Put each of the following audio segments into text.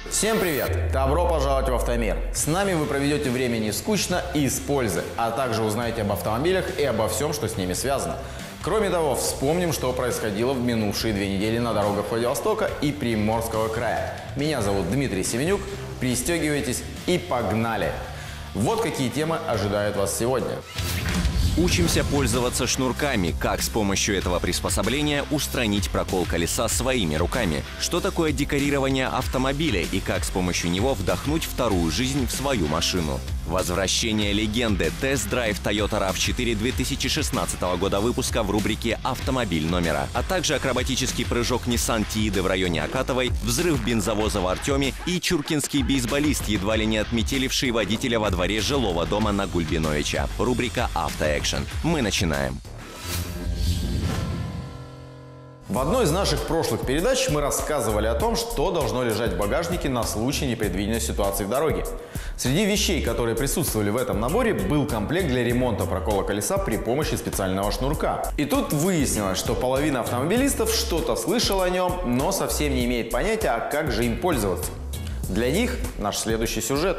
Всем привет! Добро пожаловать в Автомир! С нами вы проведете время не скучно и с пользой, а также узнаете об автомобилях и обо всем, что с ними связано. Кроме того, вспомним, что происходило в минувшие 2 недели на дорогах Владивостока и Приморского края. Меня зовут Дмитрий Семенюк, пристегивайтесь и погнали! Вот какие темы ожидают вас сегодня. Учимся пользоваться шнурками, как с помощью этого приспособления устранить прокол колеса своими руками. Что такое декорирование автомобиля и как с помощью него вдохнуть вторую жизнь в свою машину. Возвращение легенды, тест-драйв Toyota RAV4 2016 года выпуска в рубрике «Автомобиль номера», а также акробатический прыжок Nissan Тииды в районе Акатовой, взрыв бензовоза в Артеме и чуркинский бейсболист, едва ли не отметеливший водителя во дворе жилого дома на Гульбиновича. Рубрика «Автоэкшн». Мы начинаем. В одной из наших прошлых передач мы рассказывали о том, что должно лежать в багажнике на случай непредвиденной ситуации в дороге. Среди вещей, которые присутствовали в этом наборе, был комплект для ремонта прокола колеса при помощи специального шнурка. И тут выяснилось, что половина автомобилистов что-то слышала о нем, но совсем не имеет понятия, а как же им пользоваться. Для них наш следующий сюжет.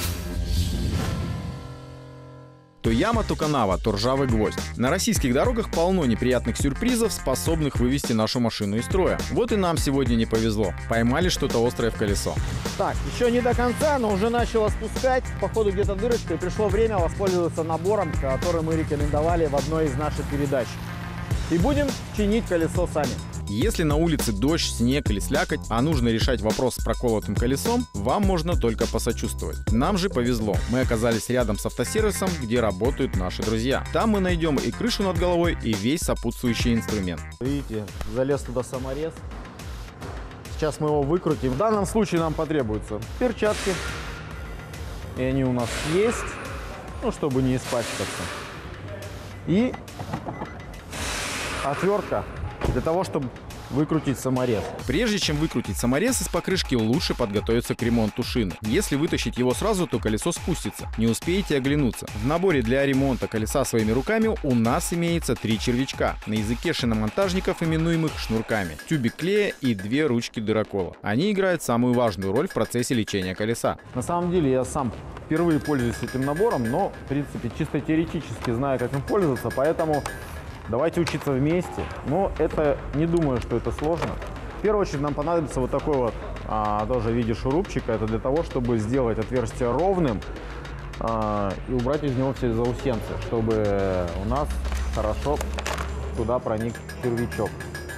То яма, то канава, то ржавый гвоздь. На российских дорогах полно неприятных сюрпризов, способных вывести нашу машину из строя. Вот и нам сегодня не повезло. Поймали что-то острое в колесо. Так, еще не до конца, но уже начало спускать. Походу где-то дырочка, и пришло время воспользоваться набором, который мы рекомендовали в одной из наших передач. И будем чинить колесо сами. Если на улице дождь, снег или слякоть, а нужно решать вопрос с проколотым колесом, вам можно только посочувствовать. Нам же повезло. Мы оказались рядом с автосервисом, где работают наши друзья. Там мы найдем и крышу над головой, и весь сопутствующий инструмент. Видите, залез туда саморез. Сейчас мы его выкрутим. В данном случае нам потребуются перчатки. И они у нас есть, ну, чтобы не испачкаться. И отвертка для того, чтобы выкрутить саморез. Прежде чем выкрутить саморез из покрышки, лучше подготовиться к ремонту шины. Если вытащить его сразу, то колесо спустится. Не успеете оглянуться. В наборе для ремонта колеса своими руками у нас имеется 3 червячка, на языке шиномонтажников именуемых шнурками, тюбик клея и 2 ручки дырокола. Они играют самую важную роль в процессе лечения колеса. На самом деле я сам впервые пользуюсь этим набором, но в принципе чисто теоретически знаю, как им пользоваться, поэтому давайте учиться вместе. Но это, не думаю, что это сложно. В первую очередь нам понадобится вот такой вот, тоже в виде шурупчика. Это для того, чтобы сделать отверстие ровным и убрать из него все заусенцы, чтобы у нас хорошо туда проник червячок.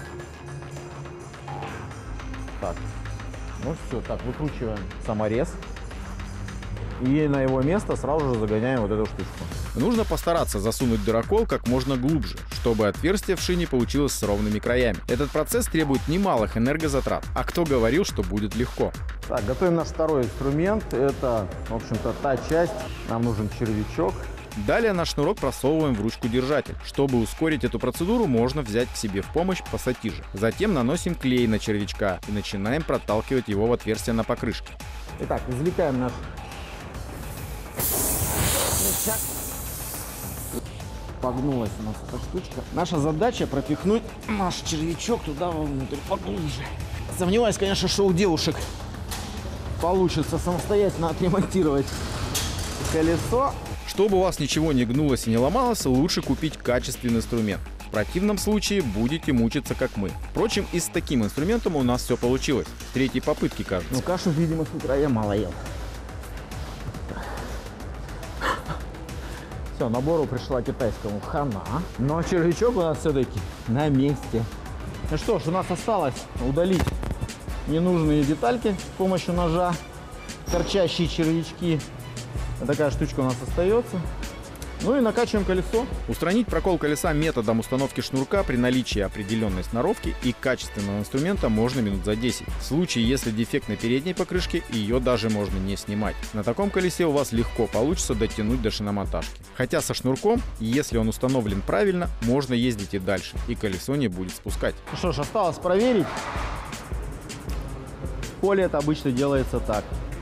Так, ну все, так, выкручиваем саморез. И на его место сразу же загоняем вот эту штучку. Нужно постараться засунуть дырокол как можно глубже, чтобы отверстие в шине получилось с ровными краями. Этот процесс требует немалых энергозатрат. А кто говорил, что будет легко? Так, готовим наш второй инструмент. Это, в общем-то, та часть. Нам нужен червячок. Далее наш шнурок просовываем в ручку-держатель. Чтобы ускорить эту процедуру, можно взять к себе в помощь пассатижи. Затем наносим клей на червячка и начинаем проталкивать его в отверстие на покрышке. Итак, извлекаем наш червячок. Погнулась у нас эта штучка. Наша задача пропихнуть наш червячок туда вовнутрь поглубже. Сомневаюсь, конечно, что у девушек получится самостоятельно отремонтировать колесо. Чтобы у вас ничего не гнулось и не ломалось, лучше купить качественный инструмент. В противном случае будете мучиться, как мы. Впрочем, и с таким инструментом у нас все получилось. С 3-й попытки, кажется. Ну, кашу, видимо, с утра я мало ел. Все, набору пришла китайскому хана. Но червячок у нас все-таки на месте. Ну что ж, у нас осталось удалить ненужные детальки с помощью ножа. Торчащие червячки. Вот такая штучка у нас остается. Ну и накачиваем колесо. Устранить прокол колеса методом установки шнурка при наличии определенной сноровки и качественного инструмента можно минут за 10. В случае, если дефект на передней покрышке, ее даже можно не снимать. На таком колесе у вас легко получится дотянуть до шиномонтажки. Хотя со шнурком, если он установлен правильно, можно ездить и дальше, и колесо не будет спускать. Ну что ж, осталось проверить. В поле это обычно делается так.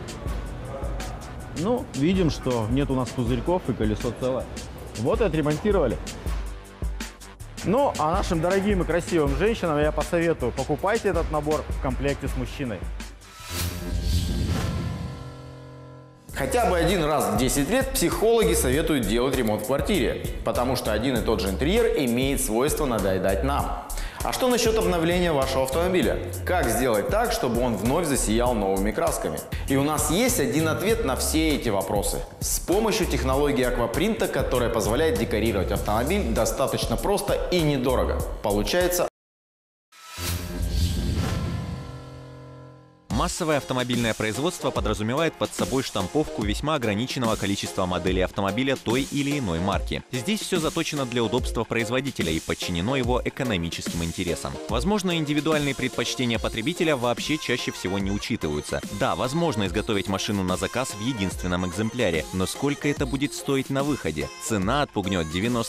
Ну, видим, что нет у нас пузырьков и колесо целое. Вот и отремонтировали. Ну, а нашим дорогим и красивым женщинам я посоветую, покупайте этот набор в комплекте с мужчиной. Хотя бы один раз в 10 лет психологи советуют делать ремонт в квартире, потому что один и тот же интерьер имеет свойство надоедать нам. А что насчет обновления вашего автомобиля? Как сделать так, чтобы он вновь засиял новыми красками? И у нас есть один ответ на все эти вопросы. С помощью технологии аквапринта, которая позволяет декорировать автомобиль достаточно просто и недорого. Получается... Массовое автомобильное производство подразумевает под собой штамповку весьма ограниченного количества моделей автомобиля той или иной марки. Здесь все заточено для удобства производителя и подчинено его экономическим интересам. Возможно, индивидуальные предпочтения потребителя вообще чаще всего не учитываются. Да, возможно изготовить машину на заказ в единственном экземпляре, но сколько это будет стоить на выходе? Цена отпугнет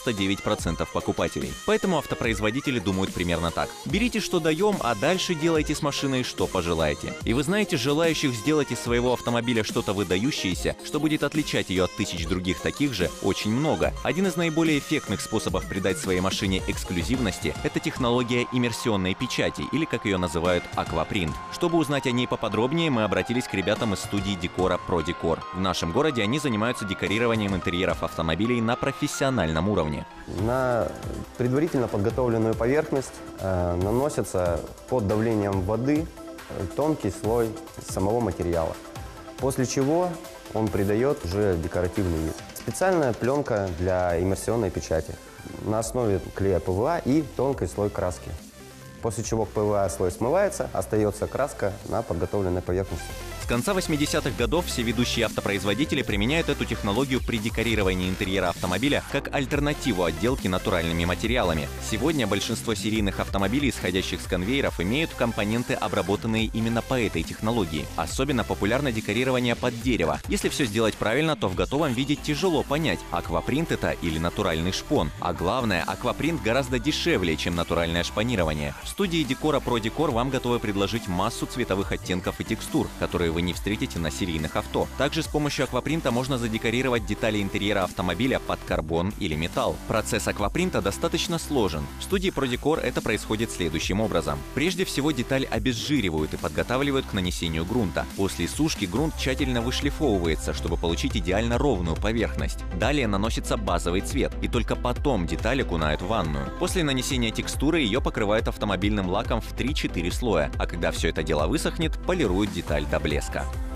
99% покупателей. Поэтому автопроизводители думают примерно так. Берите, что даем, а дальше делайте с машиной, что пожелаете. И вы знаете, желающих сделать из своего автомобиля что-то выдающееся, что будет отличать ее от тысяч других таких же, очень много. Один из наиболее эффектных способов придать своей машине эксклюзивности – это технология иммерсионной печати, или как ее называют, аквапринт. Чтобы узнать о ней поподробнее, мы обратились к ребятам из студии декора ProDecor. В нашем городе они занимаются декорированием интерьеров автомобилей на профессиональном уровне. На предварительно подготовленную поверхность наносится под давлением воды тонкий слой самого материала, после чего он придает уже декоративный вид. Специальная пленка для иммерсионной печати на основе клея ПВА и тонкий слой краски, после чего ПВА слой смывается, остается краска на подготовленной поверхности. С конца 80-х годов все ведущие автопроизводители применяют эту технологию при декорировании интерьера автомобиля как альтернативу отделке натуральными материалами. Сегодня большинство серийных автомобилей, исходящих с конвейеров, имеют компоненты, обработанные именно по этой технологии. Особенно популярно декорирование под дерево. Если все сделать правильно, то в готовом виде тяжело понять, аквапринт это или натуральный шпон. А главное, аквапринт гораздо дешевле, чем натуральное шпанирование. В студии декора ProDecor вам готовы предложить массу цветовых оттенков и текстур, которые вы не встретите на серийных авто. Также с помощью аквапринта можно задекорировать детали интерьера автомобиля под карбон или металл. Процесс аквапринта достаточно сложен. В студии ProDecor это происходит следующим образом. Прежде всего деталь обезжиривают и подготавливают к нанесению грунта. После сушки грунт тщательно вышлифовывается, чтобы получить идеально ровную поверхность. Далее наносится базовый цвет, и только потом деталь окунают в ванную. После нанесения текстуры ее покрывают автомобильным лаком в 3-4 слоя, а когда все это дело высохнет, полируют деталь до блеска.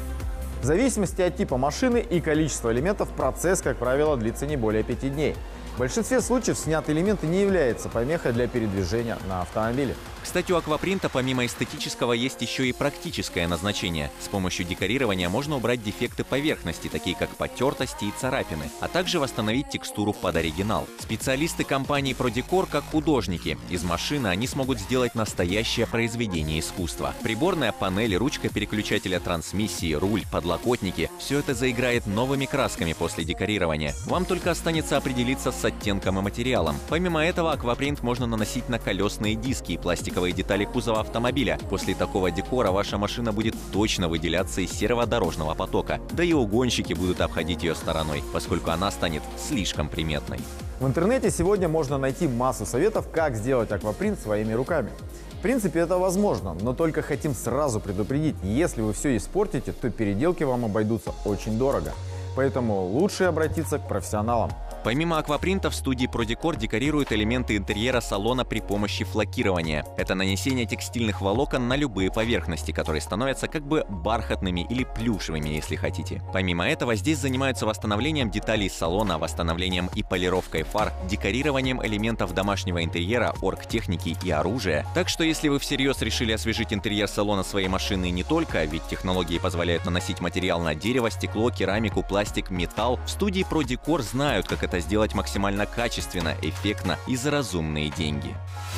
В зависимости от типа машины и количества элементов процесс, как правило, длится не более 5 дней. В большинстве случаев снятые элементы не являются помехой для передвижения на автомобиле. Кстати, у аквапринта помимо эстетического есть еще и практическое назначение. С помощью декорирования можно убрать дефекты поверхности, такие как потертости и царапины, а также восстановить текстуру под оригинал. Специалисты компании ProDecor как художники. Из машины они смогут сделать настоящее произведение искусства. Приборная панель, ручка переключателя трансмиссии, руль, подлокотники – все это заиграет новыми красками после декорирования. Вам только останется определиться с оттенком и материалом. Помимо этого, аквапринт можно наносить на колесные диски и пластиковые детали кузова автомобиля. После такого декора ваша машина будет точно выделяться из серого дорожного потока. Да и угонщики будут обходить ее стороной, поскольку она станет слишком приметной. В интернете сегодня можно найти массу советов, как сделать аквапринт своими руками. В принципе, это возможно, но только хотим сразу предупредить, если вы все испортите, то переделки вам обойдутся очень дорого. Поэтому лучше обратиться к профессионалам. Помимо аквапринта в студии ProDecor декорируют элементы интерьера салона при помощи флакирования. Это нанесение текстильных волокон на любые поверхности, которые становятся как бы бархатными или плюшевыми, если хотите. Помимо этого, здесь занимаются восстановлением деталей салона, восстановлением и полировкой фар, декорированием элементов домашнего интерьера, оргтехники и оружия. Так что если вы всерьез решили освежить интерьер салона своей машины не только, ведь технологии позволяют наносить материал на дерево, стекло, керамику, пластик, металл, в студии ProDecor знают, как это сделать максимально качественно, эффектно и за разумные деньги.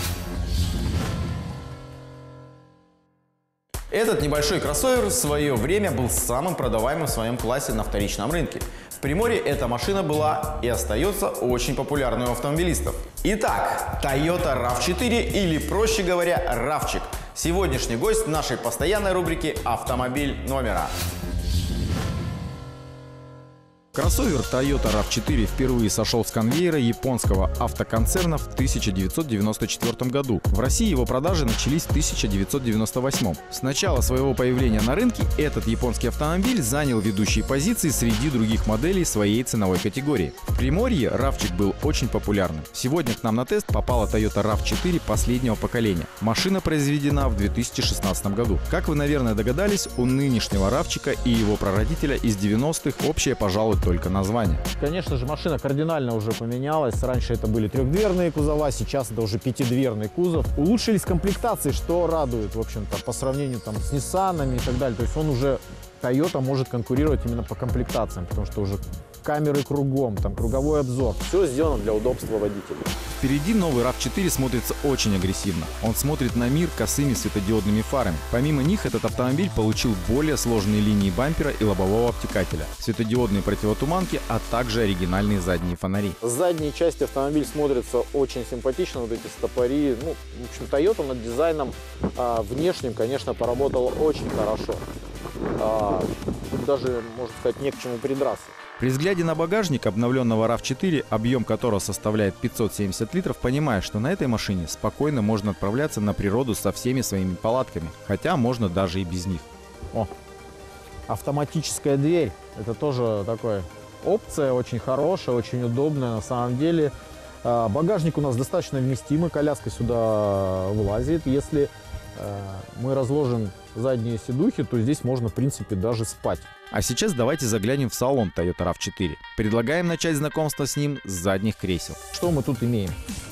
Этот небольшой кроссовер в свое время был самым продаваемым в своем классе на вторичном рынке. В Приморье эта машина была и остается очень популярной у автомобилистов. Итак, Toyota RAV4 или, проще говоря, равчик. Сегодняшний гость нашей постоянной рубрики «Автомобиль номера». Кроссовер Toyota RAV4 впервые сошел с конвейера японского автоконцерна в 1994 году. В России его продажи начались в 1998. С начала своего появления на рынке этот японский автомобиль занял ведущие позиции среди других моделей своей ценовой категории. В Приморье RAV-чик был очень популярным. Сегодня к нам на тест попала Toyota RAV4 последнего поколения. Машина произведена в 2016 году. Как вы, наверное, догадались, у нынешнего RAV-чика и его прародителя из 90-х общее, пожалуй, только название. Конечно же, машина кардинально уже поменялась. Раньше это были трехдверные кузова, сейчас это уже пятидверный кузов. Улучшились комплектации, что радует, в общем-то, по сравнению там с Ниссанами и так далее. То есть он уже, Toyota может конкурировать именно по комплектациям, потому что уже камеры кругом, там круговой обзор. Все сделано для удобства водителя. Впереди новый RAV4 смотрится очень агрессивно. Он смотрит на мир косыми светодиодными фарами. Помимо них, этот автомобиль получил более сложные линии бампера и лобового обтекателя, светодиодные противотуманки, а также оригинальные задние фонари. С задней части автомобиль смотрится очень симпатично, вот эти стопори. Ну, в общем, Toyota над дизайном внешним, конечно, поработала очень хорошо. Даже, можно сказать, не к чему придраться. При взгляде на багажник обновленного RAV4, объем которого составляет 570 литров, понимаешь, что на этой машине спокойно можно отправляться на природу со всеми своими палатками, хотя можно даже и без них. О, автоматическая дверь. Это тоже такая опция, очень хорошая, очень удобная на самом деле. Багажник у нас достаточно вместимый, коляска сюда вылазит. Если мы разложим задние сидухи, то здесь можно, в принципе, даже спать. А сейчас давайте заглянем в салон Toyota RAV4. Предлагаем начать знакомство с ним с задних кресел. Что мы тут имеем?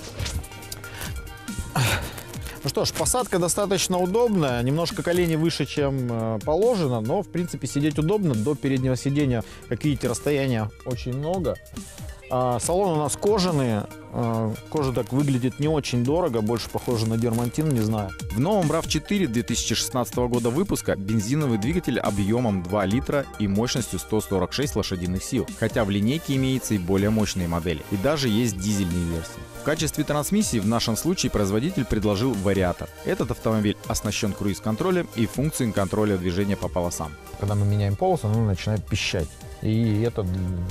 Ну что ж, посадка достаточно удобная, немножко колени выше, чем положено, но, в принципе, сидеть удобно. До переднего сидения, как видите, расстояния очень много. Салон у нас кожаный. Кожа так выглядит не очень дорого, больше похоже на дермантин, не знаю. В новом RAV4 2016 года выпуска бензиновый двигатель объемом 2 литра и мощностью 146 лошадиных сил, хотя в линейке имеется и более мощные модели, и даже есть дизельные версии. В качестве трансмиссии в нашем случае производитель предложил вариатор. Этот автомобиль оснащен круиз-контролем и функцией контроля движения по полосам. Когда мы меняем полосу, она начинает пищать. И это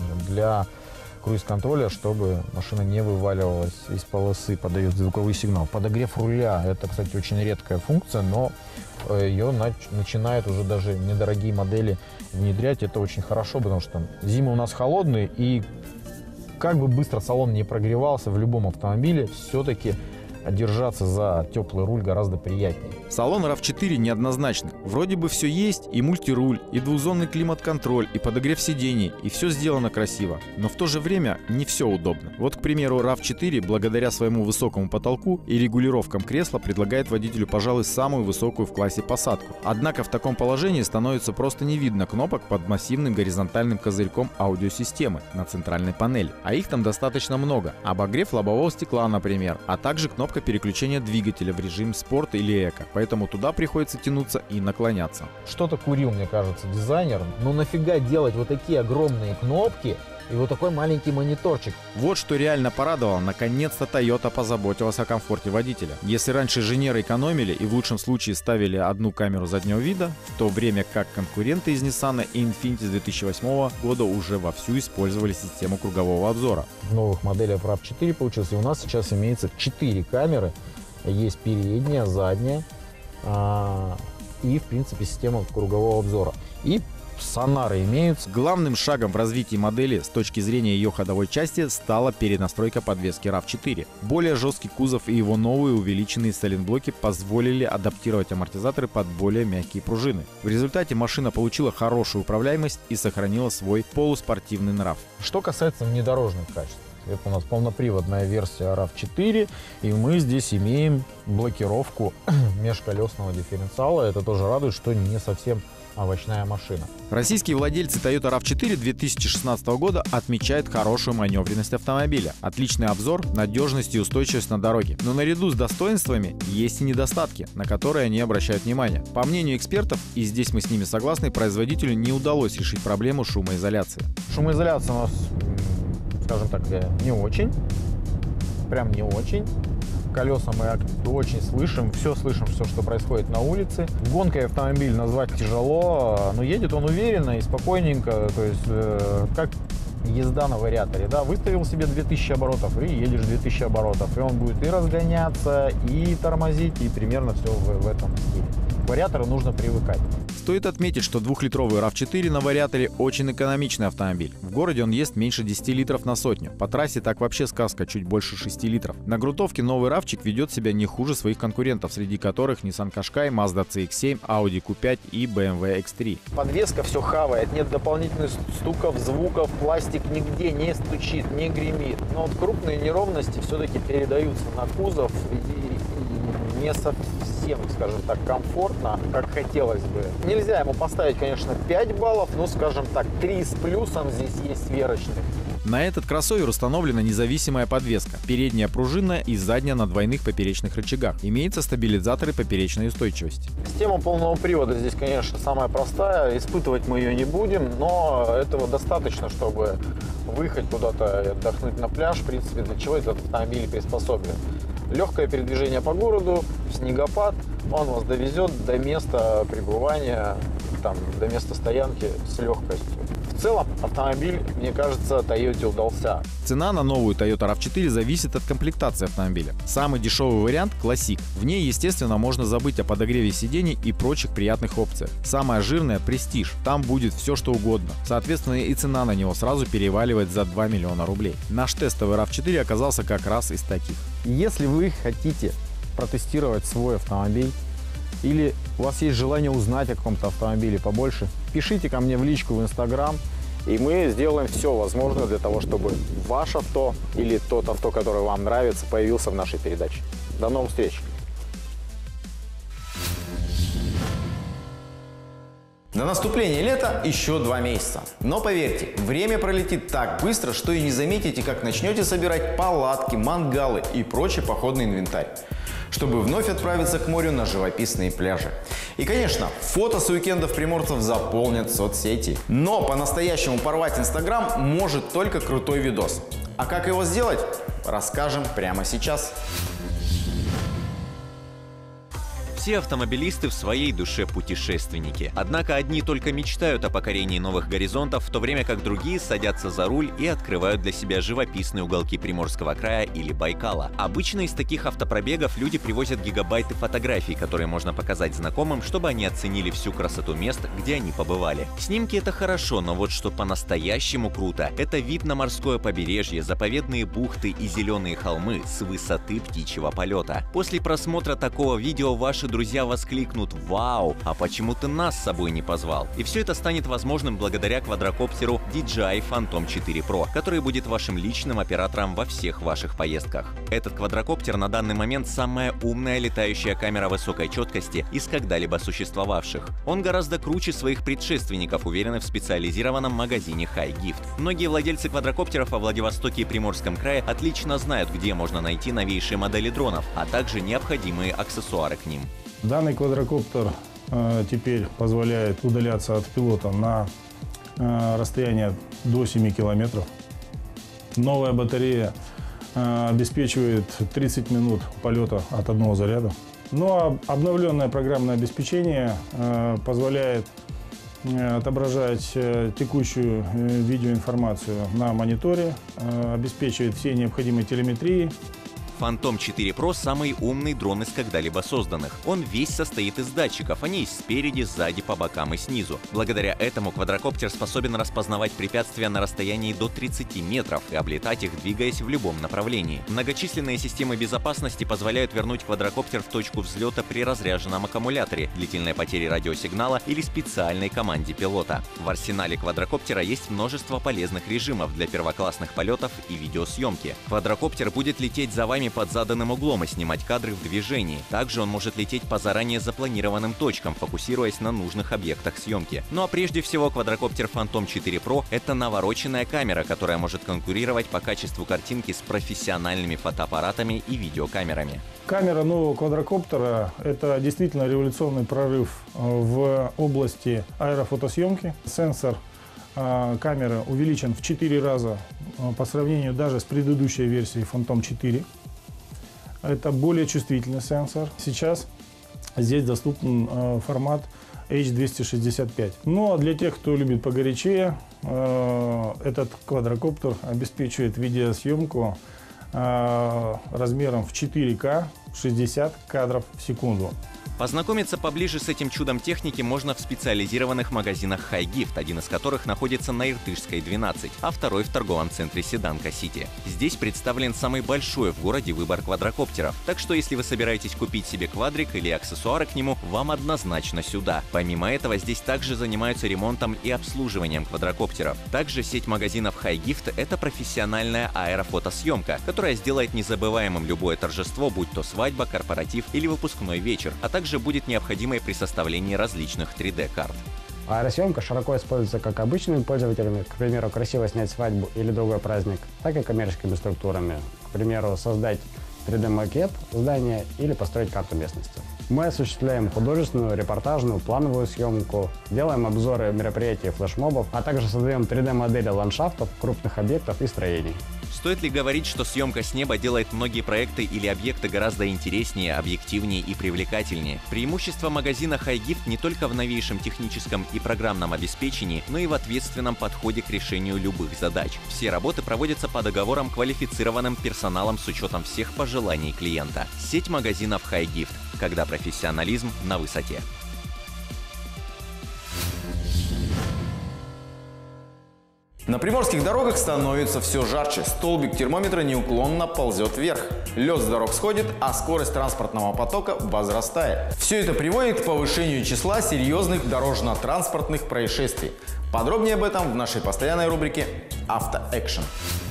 для круиз-контроля, чтобы машина не вываливалась из полосы, подает звуковой сигнал. Подогрев руля — это, кстати, очень редкая функция, но ее начинают уже даже недорогие модели внедрять. Это очень хорошо, потому что зимы у нас холодные, и как бы быстро салон не прогревался, в любом автомобиле все-таки держаться за теплый руль гораздо приятнее. Салон RAV4 неоднозначный. Вроде бы все есть, и мультируль, и двухзонный климат-контроль, и подогрев сидений, и все сделано красиво. Но в то же время не все удобно. Вот, к примеру, RAV4, благодаря своему высокому потолку и регулировкам кресла, предлагает водителю, пожалуй, самую высокую в классе посадку. Однако в таком положении становится просто не видно кнопок под массивным горизонтальным козырьком аудиосистемы на центральной панели. А их там достаточно много. Обогрев лобового стекла, например, а также кнопка переключения двигателя в режим спорт или эко. Поэтому туда приходится тянуться и наклоняться. Что-то курил, мне кажется, дизайнер. Ну нафига делать вот такие огромные кнопки и вот такой маленький мониторчик? Вот что реально порадовало, наконец-то Toyota позаботилась о комфорте водителя. Если раньше инженеры экономили и в лучшем случае ставили одну камеру заднего вида, в то время как конкуренты из Nissan и Infiniti с 2008 года уже вовсю использовали систему кругового обзора. В новых моделях RAV4 получилось, и у нас сейчас имеется 4 камеры. Есть передняя, задняя и, в принципе, система кругового обзора. И сонары имеются. Главным шагом в развитии модели с точки зрения ее ходовой части стала перенастройка подвески RAV4. Более жесткий кузов и его новые увеличенные сайлентблоки позволили адаптировать амортизаторы под более мягкие пружины. В результате машина получила хорошую управляемость и сохранила свой полуспортивный нрав. Что касается внедорожных качеств. Это у нас полноприводная версия RAV4, и мы здесь имеем блокировку межколесного дифференциала. Это тоже радует, что не совсем овощная машина. Российские владельцы Toyota RAV4 2016 года отмечают хорошую маневренность автомобиля, отличный обзор, надежность и устойчивость на дороге. Но наряду с достоинствами есть и недостатки, на которые они обращают внимание. По мнению экспертов, и здесь мы с ними согласны, производителю не удалось решить проблему шумоизоляции. Шумоизоляция у нас, скажем так, не очень. Прям не очень. колеса мы очень слышим, все, что происходит на улице. Гонкой автомобиль назвать тяжело, но едет он уверенно и спокойненько, то есть как езда на вариаторе, да, выставил себе 2000 оборотов и едешь 2000 оборотов, и он будет и разгоняться, и тормозить, и примерно все в этом стиле. К вариатору нужно привыкать. Стоит отметить, что 2-литровый RAV4 на вариаторе очень экономичный автомобиль. В городе он ест меньше 10 литров на сотню. По трассе так вообще сказка, чуть больше 6 литров. На грунтовке новый равчик ведет себя не хуже своих конкурентов, среди которых Nissan Qashqai, Mazda CX-7, Audi Q5 и BMW X3. Подвеска все хавает, нет дополнительных стуков, звуков, пластик нигде не стучит, не гремит. Но вот крупные неровности все-таки передаются на кузов и не совсем, скажем так, комфортно, как хотелось бы. Нельзя ему поставить, конечно, 5 баллов, но, скажем так, 3 с плюсом здесь есть сверочных. На этот кроссовер установлена независимая подвеска. Передняя пружинная и задняя на двойных поперечных рычагах. Имеются стабилизаторы поперечной устойчивости. Система полного привода здесь, конечно, самая простая. Испытывать мы ее не будем, но этого достаточно, чтобы выехать куда-то и отдохнуть на пляж. В принципе, для чего этот автомобиль приспособлен. Легкое передвижение по городу, снегопад, он вас довезет до места пребывания, там, до места стоянки с легкостью. В целом автомобиль, мне кажется, Toyota удался. Цена на новую Toyota RAV4 зависит от комплектации автомобиля. Самый дешевый вариант – Classic. В ней, естественно, можно забыть о подогреве сидений и прочих приятных опциях. Самая жирная – Prestige. Там будет все, что угодно. Соответственно, и цена на него сразу переваливает за 2 миллиона рублей. Наш тестовый RAV4 оказался как раз из таких. Если вы хотите протестировать свой автомобиль, или у вас есть желание узнать о каком-то автомобиле побольше, пишите ко мне в личку в Instagram, и мы сделаем все возможное для того, чтобы ваше авто или тот авто, который вам нравится, появился в нашей передаче. До новых встреч! До наступления лета еще 2 месяца. Но поверьте, время пролетит так быстро, что и не заметите, как начнете собирать палатки, мангалы и прочий походный инвентарь, чтобы вновь отправиться к морю на живописные пляжи. И, конечно, фото с уикендов приморцев заполнят соцсети. Но по-настоящему порвать Инстаграм может только крутой видос. А как его сделать, расскажем прямо сейчас. Все автомобилисты в своей душе путешественники. Однако одни только мечтают о покорении новых горизонтов, в то время как другие садятся за руль и открывают для себя живописные уголки Приморского края или Байкала. Обычно из таких автопробегов люди привозят гигабайты фотографий, которые можно показать знакомым, чтобы они оценили всю красоту мест, где они побывали. Снимки — это хорошо, но вот что по-настоящему круто — это вид на морское побережье, заповедные бухты и зеленые холмы с высоты птичьего полета. После просмотра такого видео ваши друзья воскликнут: «Вау, а почему ты нас с собой не позвал?» И все это станет возможным благодаря квадрокоптеру DJI Phantom 4 Pro, который будет вашим личным оператором во всех ваших поездках. Этот квадрокоптер на данный момент самая умная летающая камера высокой четкости из когда-либо существовавших. Он гораздо круче своих предшественников, уверены в специализированном магазине HiGift. Многие владельцы квадрокоптеров во Владивостоке и Приморском крае отлично знают, где можно найти новейшие модели дронов, а также необходимые аксессуары к ним. Данный квадрокоптер теперь позволяет удаляться от пилота на расстояние до 7 километров. Новая батарея обеспечивает 30 минут полета от одного заряда. Ну а обновленное программное обеспечение позволяет отображать текущую видеоинформацию на мониторе, обеспечивает все необходимые телеметрии. Phantom 4 Pro – самый умный дрон из когда-либо созданных. Он весь состоит из датчиков, они есть спереди, сзади, по бокам и снизу. Благодаря этому квадрокоптер способен распознавать препятствия на расстоянии до 30 метров и облетать их, двигаясь в любом направлении. Многочисленные системы безопасности позволяют вернуть квадрокоптер в точку взлета при разряженном аккумуляторе, длительной потере радиосигнала или специальной команде пилота. В арсенале квадрокоптера есть множество полезных режимов для первоклассных полетов и видеосъемки. Квадрокоптер будет лететь за вами под заданным углом и снимать кадры в движении. Также он может лететь по заранее запланированным точкам, фокусируясь на нужных объектах съемки. Ну а прежде всего квадрокоптер Phantom 4 Pro — это навороченная камера, которая может конкурировать по качеству картинки с профессиональными фотоаппаратами и видеокамерами. Камера нового квадрокоптера – это действительно революционный прорыв в области аэрофотосъемки. Сенсор камеры увеличен в 4 раза по сравнению даже с предыдущей версией Phantom 4. Это более чувствительный сенсор. Сейчас здесь доступен формат H265. Ну а для тех, кто любит погорячее, этот квадрокоптер обеспечивает видеосъемку размером в 4К 60 кадров в секунду. Познакомиться поближе с этим чудом техники можно в специализированных магазинах HiGift, один из которых находится на Иртышской, 12, а второй в торговом центре Седанка Сити. Здесь представлен самый большой в городе выбор квадрокоптеров, так что если вы собираетесь купить себе квадрик или аксессуары к нему, вам однозначно сюда. Помимо этого, здесь также занимаются ремонтом и обслуживанием квадрокоптеров. Также сеть магазинов HiGift — это профессиональная аэрофотосъемка, которая сделает незабываемым любое торжество, будь то свадьба, корпоратив или выпускной вечер, а также будет необходимой при составлении различных 3D-карт. Аэросъемка широко используется как обычными пользователями, к примеру, красиво снять свадьбу или другой праздник, так и коммерческими структурами, к примеру, создать 3D-макет здания или построить карту местности. Мы осуществляем художественную, репортажную, плановую съемку, делаем обзоры мероприятий и флешмобов, а также создаем 3D-модели ландшафтов, крупных объектов и строений. Стоит ли говорить, что съемка с неба делает многие проекты или объекты гораздо интереснее, объективнее и привлекательнее? Преимущество магазина HiGift не только в новейшем техническом и программном обеспечении, но и в ответственном подходе к решению любых задач. Все работы проводятся по договорам квалифицированным персоналом с учетом всех пожеланий клиента. Сеть магазинов HiGift, когда профессионализм на высоте. На приморских дорогах становится все жарче. Столбик термометра неуклонно ползет вверх. Лед с дорог сходит, а скорость транспортного потока возрастает. Все это приводит к повышению числа серьезных дорожно-транспортных происшествий. Подробнее об этом в нашей постоянной рубрике «Автоэкшн».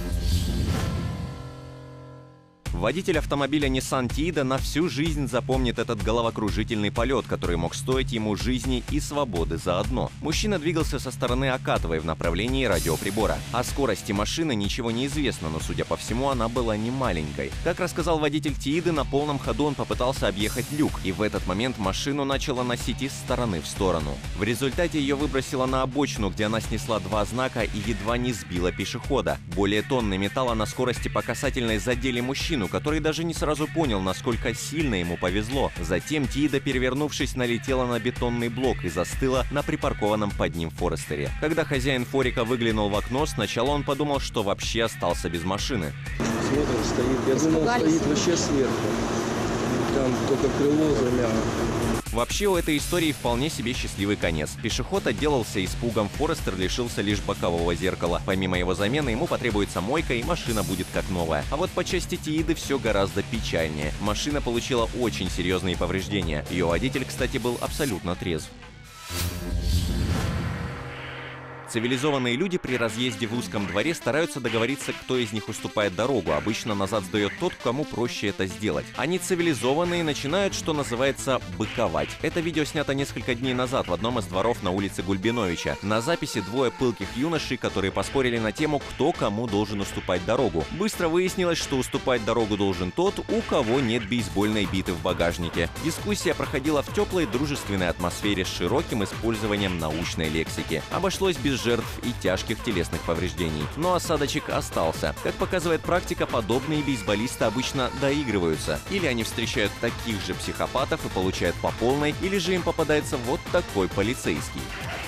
Водитель автомобиля Nissan Tiida на всю жизнь запомнит этот головокружительный полет, который мог стоить ему жизни и свободы заодно. Мужчина двигался со стороны Акатовой в направлении радиоприбора. О скорости машины ничего не известно, но, судя по всему, она была не маленькой. Как рассказал водитель Tiida, на полном ходу он попытался объехать люк, и в этот момент машину начало носить из стороны в сторону. В результате ее выбросило на обочину, где она снесла два знака и едва не сбила пешехода. Более тонны металла на скорости по касательной задели мужчину, который даже не сразу понял, насколько сильно ему повезло. Затем Tiida, перевернувшись, налетела на бетонный блок и застыла на припаркованном под ним Форестере. Когда хозяин Форика выглянул в окно, сначала он подумал, что вообще остался без машины. Смотрим, стоит. Я думал, стоит вообще сверху. Там только крыло замяло. Вообще, у этой истории вполне себе счастливый конец. Пешеход отделался испугом, Форестер лишился лишь бокового зеркала. Помимо его замены, ему потребуется мойка, и машина будет как новая. А вот по части Tiida все гораздо печальнее. Машина получила очень серьезные повреждения. Ее водитель, кстати, был абсолютно трезв. Цивилизованные люди при разъезде в узком дворе стараются договориться, кто из них уступает дорогу. Обычно назад сдает тот, кому проще это сделать. Они цивилизованные начинают, что называется, быковать. Это видео снято несколько дней назад в одном из дворов на улице Гульбиновича. На записи двое пылких юношей, которые поспорили на тему, кто кому должен уступать дорогу. Быстро выяснилось, что уступать дорогу должен тот, у кого нет бейсбольной биты в багажнике. Дискуссия проходила в теплой, дружественной атмосфере с широким использованием научной лексики. Обошлось без жертв и тяжких телесных повреждений. Но осадочек остался. Как показывает практика, подобные бейсболисты обычно доигрываются. Или они встречают таких же психопатов и получают по полной, или же им попадается вот такой полицейский.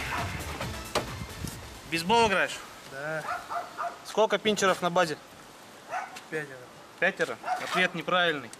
Бейсбол играешь? Да. Сколько пинчеров на базе? 5. 5? Ответ неправильный.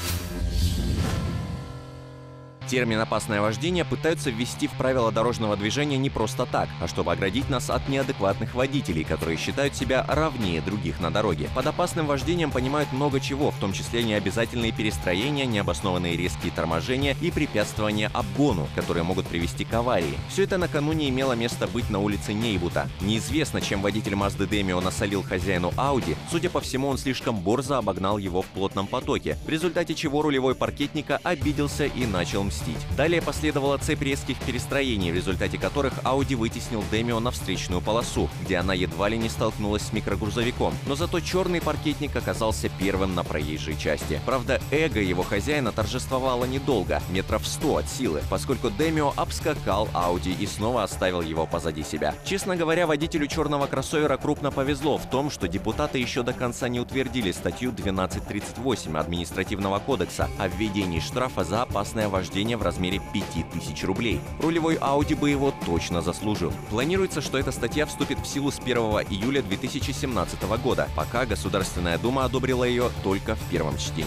Термин «опасное вождение» пытаются ввести в правила дорожного движения не просто так, а чтобы оградить нас от неадекватных водителей, которые считают себя равнее других на дороге. Под опасным вождением понимают много чего, в том числе необязательные перестроения, необоснованные резкие торможения и препятствования обгону, которые могут привести к аварии. Все это накануне имело место быть на улице Нейбута. Неизвестно, чем водитель Mazda Demio насолил хозяину Audi. Судя по всему, он слишком борзо обогнал его в плотном потоке, в результате чего рулевой паркетника обиделся и начал мстить отомстить. Далее последовала цепь резких перестроений, в результате которых Audi вытеснил Демио на встречную полосу, где она едва ли не столкнулась с микрогрузовиком. Но зато черный паркетник оказался первым на проезжей части. Правда, эго его хозяина торжествовало недолго, метров 100 от силы, поскольку Демио обскакал Audi и снова оставил его позади себя. Честно говоря, водителю черного кроссовера крупно повезло в том, что депутаты еще до конца не утвердили статью 1238 административного кодекса о введении штрафа за опасное вождение в размере 5000 рублей. Рулевой Audi бы его точно заслужил. Планируется, что эта статья вступит в силу с 1 июля 2017 года, пока Государственная Дума одобрила ее только в первом чтении.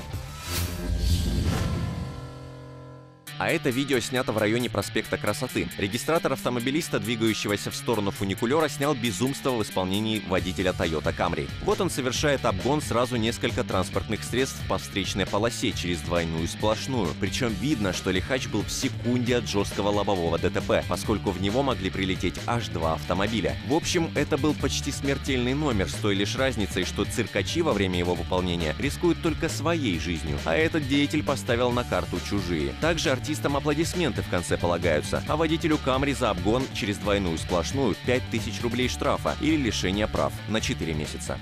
А это видео снято в районе проспекта Красоты. Регистратор автомобилиста, двигающегося в сторону фуникулера, снял безумство в исполнении водителя Toyota Camry. Вот он совершает обгон сразу несколько транспортных средств по встречной полосе через двойную сплошную. Причем видно, что лихач был в секунде от жесткого лобового ДТП, поскольку в него могли прилететь аж 2 автомобиля. В общем, это был почти смертельный номер, с той лишь разницей, что циркачи во время его выполнения рискуют только своей жизнью, а этот деятель поставил на карту чужие. Также артистам аплодисменты в конце полагаются, а водителю Camry за обгон через двойную сплошную 5000 рублей штрафа или лишения прав на 4 месяца.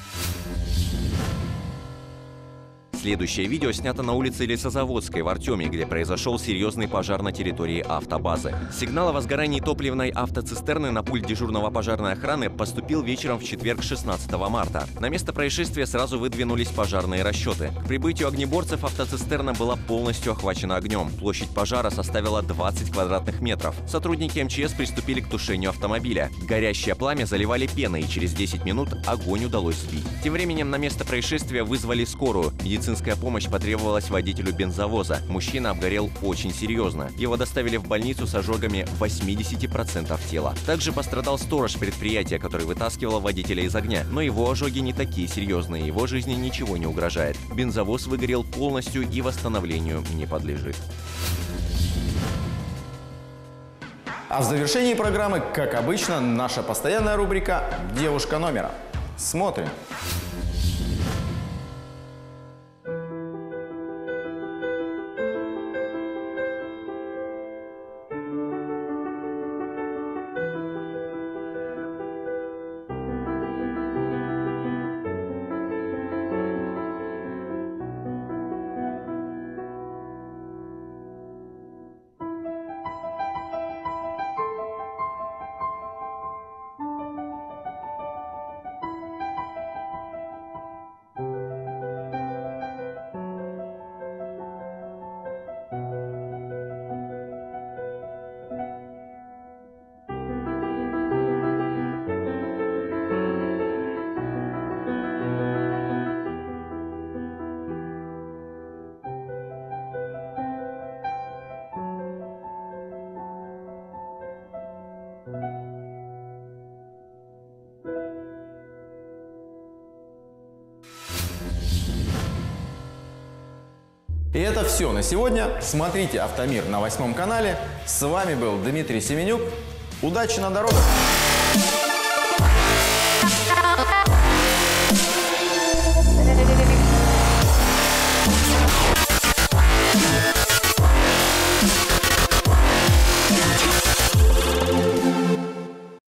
Следующее видео снято на улице Лесозаводской в Артеме, где произошел серьезный пожар на территории автобазы. Сигнал о возгорании топливной автоцистерны на пульт дежурного пожарной охраны поступил вечером в четверг 16 марта. На место происшествия сразу выдвинулись пожарные расчеты. К прибытию огнеборцев автоцистерна была полностью охвачена огнем. Площадь пожара составила 20 квадратных метров. Сотрудники МЧС приступили к тушению автомобиля. Горящее пламя заливали пеной, и через 10 минут огонь удалось сбить. Тем временем на место происшествия вызвали скорую. Медицинская помощь потребовалась водителю бензовоза. Мужчина обгорел очень серьезно. Его доставили в больницу с ожогами 80% тела. Также пострадал сторож предприятия, который вытаскивал водителя из огня. Но его ожоги не такие серьезные, его жизни ничего не угрожает. Бензовоз выгорел полностью и восстановлению не подлежит. А в завершении программы, как обычно, наша постоянная рубрика «Девушка номера». Смотрим. И это все на сегодня. Смотрите «Автомир» на 8 канале. С вами был Дмитрий Семенюк. Удачи на дорогах!